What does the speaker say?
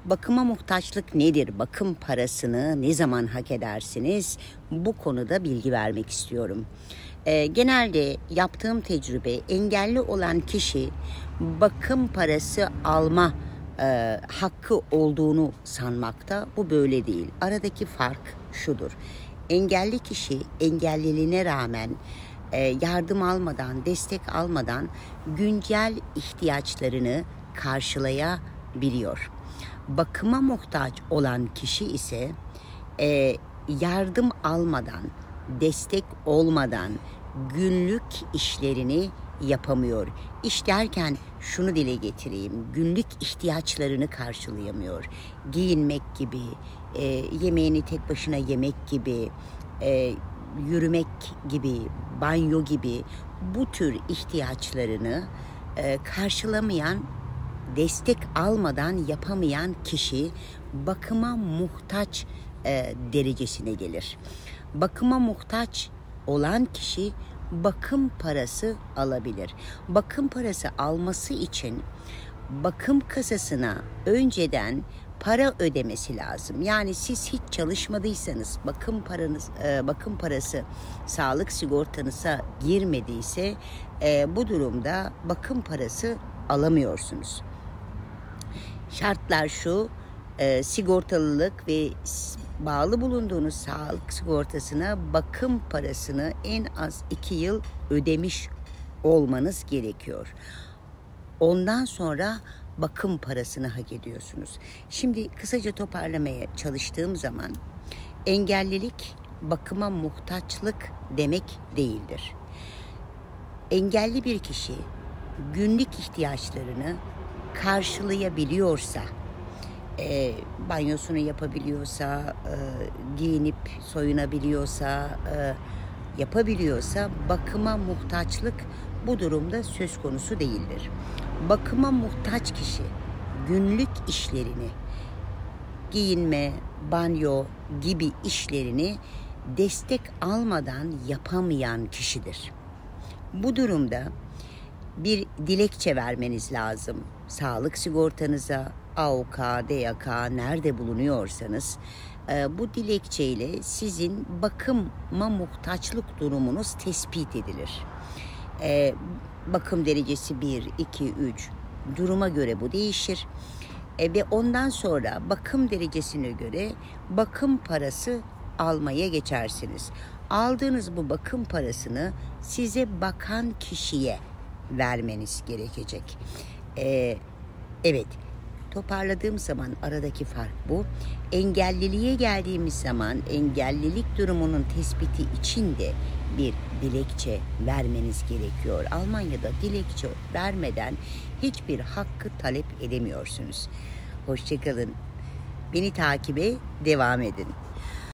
Bakıma muhtaçlık nedir? Bakım parasını ne zaman hak edersiniz? Bu konuda bilgi vermek istiyorum. Genelde yaptığım tecrübe, engelli olan kişi bakım parası alma hakkı olduğunu sanmakta. Bu böyle değil. Aradaki fark şudur. Engelli kişi engelliliğine rağmen yardım almadan, destek almadan güncel ihtiyaçlarını karşılayabiliyor. Bakıma muhtaç olan kişi ise yardım almadan, destek olmadan günlük işlerini yapamıyor. İş derken şunu dile getireyim, günlük ihtiyaçlarını karşılayamıyor. Giyinmek gibi, yemeğini tek başına yemek gibi, yürümek gibi, banyo gibi bu tür ihtiyaçlarını karşılamayan, destek almadan yapamayan kişi bakıma muhtaç derecesine gelir. Bakıma muhtaç olan kişi bakım parası alabilir. Bakım parası alması için bakım kasasına önceden para ödemesi lazım. Yani siz hiç çalışmadıysanız, bakım parası sağlık sigortanıza girmediyse bu durumda bakım parası alamıyorsunuz. Şartlar şu: sigortalılık ve bağlı bulunduğunuz sağlık sigortasına bakım parasını en az 2 yıl ödemiş olmanız gerekiyor. Ondan sonra bakım parasını hak ediyorsunuz. Şimdi kısaca toparlamaya çalıştığım zaman engellilik bakıma muhtaçlık demek değildir. Engelli bir kişi günlük ihtiyaçlarını karşılayabiliyorsa, banyosunu yapabiliyorsa, giyinip soyunabiliyorsa, yapabiliyorsa bakıma muhtaçlık bu durumda söz konusu değildir. Bakıma muhtaç kişi günlük işlerini, giyinme, banyo gibi işlerini destek almadan yapamayan kişidir. Bu durumda bir dilekçe vermeniz lazım. Sağlık sigortanıza, AOK, DYK nerede bulunuyorsanız bu dilekçeyle sizin bakıma muhtaçlık durumunuz tespit edilir. Bakım derecesi 1, 2, 3 duruma göre bu değişir. Ve ondan sonra bakım derecesine göre bakım parası almaya geçersiniz. Aldığınız bu bakım parasını size bakan kişiye vermeniz gerekecek. Evet, toparladığım zaman aradaki fark bu. Engelliliğe geldiğimiz zaman engellilik durumunun tespiti için de bir dilekçe vermeniz gerekiyor. Almanya'da dilekçe vermeden hiçbir hakkı talep edemiyorsunuz. Hoşça kalın. Beni takibe devam edin.